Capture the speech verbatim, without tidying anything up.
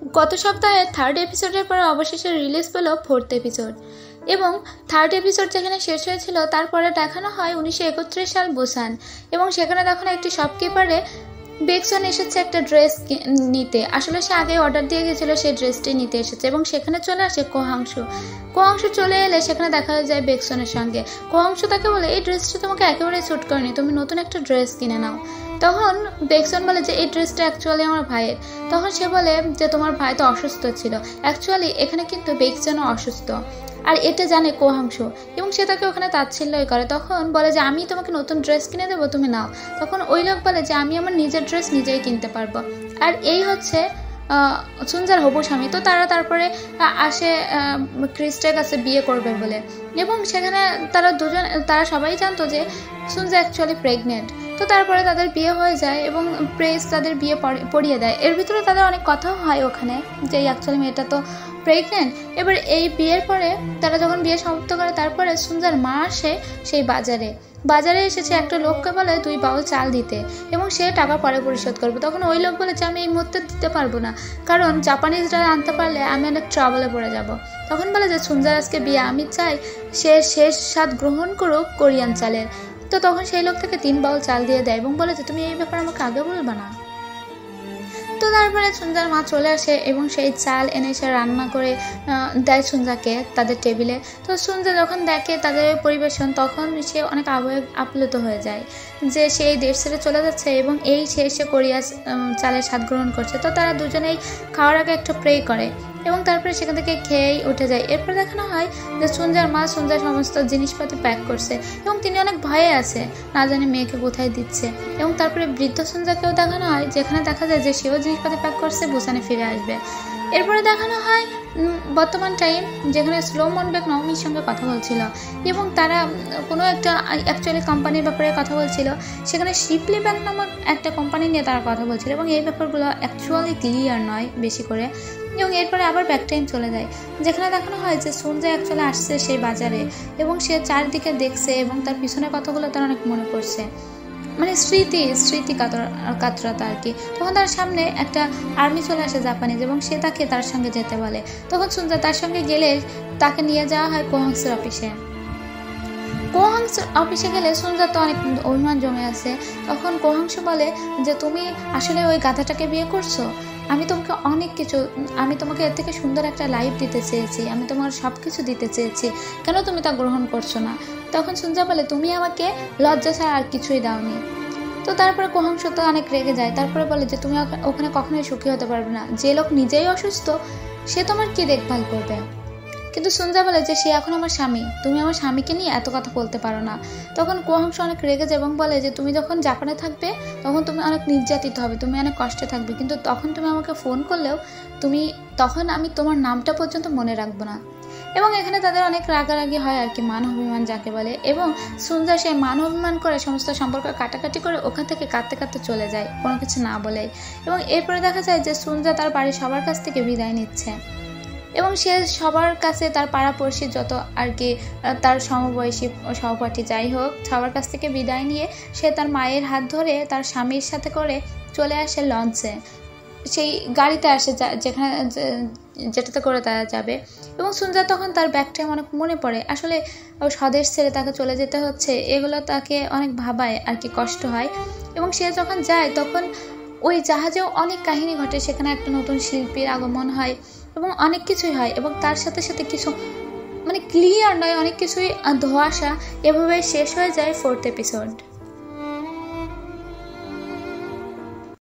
গত সপ্তাহে থার্ড এপিসোডের পরে অবশেষে রিলিজ পেল ফোর্থ এপিসোড এবং থার্ড এপিসোড যেখানে শেষ হয়েছিল তারপরে দেখানো হয় উনিশশো একত্রিশ সাল বুসান এবং সেখানে দেখানো একটি শপকিপারে বেক্সন এসেছে একটা ড্রেস নিতে। আসলে সে আগে অর্ডার দিয়ে গেছিল সেই ড্রেসটি নিতে এসেছে এবং সেখানে চলে আসে কোহাংশু। কোহাংশু চলে এলে সেখানে দেখা যায় বেক্সনের সঙ্গে। কোহাংশু তাকে বলে এই ড্রেসটা তোমাকে একেবারে স্যুট করেনি, তুমি নতুন একটা ড্রেস কিনে নাও। তখন বেক্সন বলে যে এই ড্রেসটা অ্যাকচুয়ালি আমার ভাইয়ের। তখন সে বলে যে তোমার ভাই তো অসুস্থ ছিল। অ্যাকচুয়ালি এখানে কিন্তু বেক্সনও অসুস্থ আর এটা জানে কোহাংশু এবং সে তাকে ওখানে তাচ্ছিল্যই করে। তখন বলে যে আমি তোমাকে নতুন ড্রেস কিনে দেবো, তুমি নাও। তখন ওই লোক বলে যে আমি আমার নিজের ড্রেস নিজেই কিনতে পারবো। আর এই হচ্ছে সুনজার হবু স্বামী। তো তারা তারপরে আসে ক্রিস্টের কাছে বিয়ে করবে বলে এবং সেখানে তারা দুজন তারা সবাই জানতো যে সুনজা অ্যাকচুয়ালি প্রেগনেন্ট। তো তারপরে তাদের বিয়ে হয়ে যায় এবং প্রেস তাদের বিয়ে পড়িয়ে দেয়। এর ভিতরে তাদের অনেক কথাও হয় ওখানে যে অ্যাকচুয়ালি মেয়েটা তো প্রেগনেন্ট। এবার এই বিয়ের পরে তারা যখন বিয়ে সমাপ্ত করে তারপরে সুনজার মা আসে সেই বাজারে বাজারে এসেছে একটা লোককে বলে দুই বাউল চাল দিতে এবং সে টাকা পরে পরিশোধ করবে। তখন ওই লোক বলে যে আমি এই মুহূর্তে দিতে পারবো না, কারণ জাপানিজরা আনতে পারলে আমি অনেক ট্রাবলে পড়ে যাব। তখন বলে যে সুনজার আজকে বিয়ে, আমি চাই সে শেষ স্বাদ গ্রহণ করুক কোরিয়ান চালের। তো তখন সেই লোক থেকে তিন বাউল চাল দিয়ে দেয় এবং বলে যে তুমি এই ব্যাপারে আমাকে আগে বলবে না। তো তারপরে সুনজার মা চলে আসে এবং সেই চাল এনে সে রান্না করে দেয় সুনজাকে তাদের টেবিলে। তো সুনজা যখন দেখে তাদের পরিবেশন তখন সে অনেক আবেগ আপ্লুত হয়ে যায় যে সে এই দেশ ছেড়ে চলে যাচ্ছে এবং এই সে এসে কোরিয়া চালের স্বাদ গ্রহণ করছে। তো তারা দুজনেই খাওয়ার আগে একটা প্রে করে এবং তারপরে সেখান থেকে খেয়েই উঠে যায়। এরপর দেখানো হয় যে সুনজার মা সুনজার সমস্ত জিনিসপাতি প্যাক করছে এবং তিনি অনেক ভয়ে আছে, না জানি মেয়েকে কোথায় দিচ্ছে। এবং তারপরে বৃদ্ধ সুনজাকেও দেখানো হয় যেখানে দেখা যায় যে সেও জিনিসপাতি প্যাক করছে, বুসানে ফিরে আসবে। এরপরে দেখানো হয় বর্তমান টাইম যেখানে স্লো মনবেক নওমির সঙ্গে কথা বলছিল এবং তারা কোনো একটা অ্যাকচুয়ালি কোম্পানির ব্যাপারে কথা বলছিল। সেখানে শিপলি ব্যাংক নামক একটা কোম্পানি নিয়ে তারা কথা বলছিল এবং এই ব্যাপারগুলো অ্যাকচুয়ালি ক্লিয়ার নয় বেশি করে। এবং এরপরে আবার ব্যাক টাইম চলে যায় যেখানে দেখানো হয় যে সুনজা অ্যাকচুয়ালি আসছে সেই বাজারে এবং সে চারদিকে দেখছে এবং তার পিছনের কথাগুলো তার অনেক মনে পড়ছে, মানে স্মৃতি স্মৃতি কাতরতা আর কি। তখন তার সামনে একটা আর্মি চলে আসে জাপানিজ এবং সে তাকে তার সঙ্গে যেতে বলে। তখন সুনজা তার সঙ্গে গেলে তাকে নিয়ে যাওয়া হয় কোহাংসের অফিসে। কোহাংস অফিসে গেলে সুনজা তো অনেক অভিমান জমে আছে। তখন কোহাংসু বলে যে তুমি আসলে ওই গাধাটাকে বিয়ে করছো, আমি তোমাকে অনেক কিছু আমি তোমাকে এর থেকে সুন্দর একটা লাইফ দিতে চেয়েছি, আমি তোমার সব কিছু দিতে চেয়েছি, কেন তুমি তা গ্রহণ করছো না? তখন সুনজা বলে তুমি আমাকে লজ্জা ছাড়া আর কিছুই দাওনি। তো তারপরে কোহাংসু তো অনেক রেগে যায়। তারপরে বলে যে তুমি ওখানে কখনোই সুখী হতে পারবে না, যে লোক নিজেই অসুস্থ সে তোমার কি দেখভাল করবে? কিন্তু সুনজা বলে যে সে এখন আমার স্বামী, তুমি আমার স্বামীকে নিয়ে এত কথা বলতে পারো না। তখন কোহাংসু অনেক রেগে যায় এবং বলে যে তুমি যখন জাপানে থাকবে তখন তুমি অনেক নির্যাতিত হবে, তুমি অনেক কষ্টে থাকবে, কিন্তু তখন তুমি আমাকে ফোন করলেও তুমি তখন আমি তোমার নামটা পর্যন্ত মনে রাখবো না। এবং এখানে তাদের অনেক রাগারাগি হয় আর কি, মান অভিমান যাকে বলে। এবং সুনজা সেই মান অভিমান করে সমস্ত সম্পর্ক কাটাকাটি করে ওখান থেকে কাঁদতে কাঁদতে চলে যায় কোনো কিছু না বলেই। এবং এরপরে দেখা যায় যে সুনজা তার বাড়ির সবার কাছ থেকে বিদায় নিচ্ছে এবং সে সবার কাছে তার পাড়াপড়শি যত আর কি তার সমবয়সী সহপাঠী যাই হোক সবার কাছ থেকে বিদায় নিয়ে সে তার মায়ের হাত ধরে তার স্বামীর সাথে করে চলে আসে লঞ্চে, সেই গাড়িতে আসে যেখানে যেটাতে করে তারা যাবে। এবং সুনজা তখন তার ব্যাগটা অনেক মনে পড়ে, আসলে স্বদেশ ছেড়ে তাকে চলে যেতে হচ্ছে, এগুলো তাকে অনেক ভাবায় আর কি, কষ্ট হয়। এবং সে যখন যায় তখন ওই জাহাজেও অনেক কাহিনী ঘটে, সেখানে একটা নতুন শিল্পীর আগমন হয় এবং অনেক কিছুই হয় এবং তার সাথে সাথে কিছু মানে ক্লিয়ার নয় অনেক কিছুই ধোঁয়াশা। এভাবে শেষ হয়ে যায় ফোর্থ এপিসোড।